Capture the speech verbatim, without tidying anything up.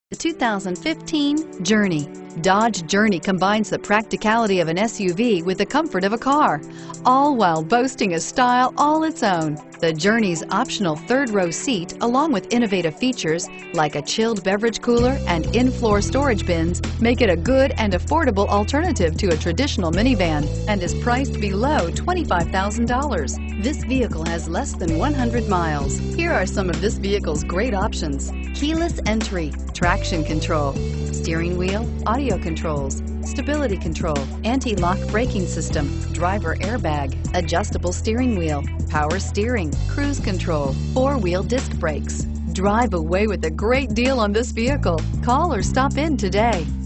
The two thousand fifteen Journey. Dodge Journey combines the practicality of an S U V with the comfort of a car, all while boasting a style all its own. The Journey's optional third-row seat, along with innovative features like a chilled beverage cooler and in-floor storage bins, make it a good and affordable alternative to a traditional minivan and is priced below twenty-five thousand dollars. This vehicle has less than one hundred miles. Here are some of this vehicle's great options: keyless entry, traction control, steering wheel audio controls, stability control, anti-lock braking system, driver airbag, adjustable steering wheel, power steering, cruise control, four-wheel disc brakes. Drive away with a great deal on this vehicle. Call or stop in today.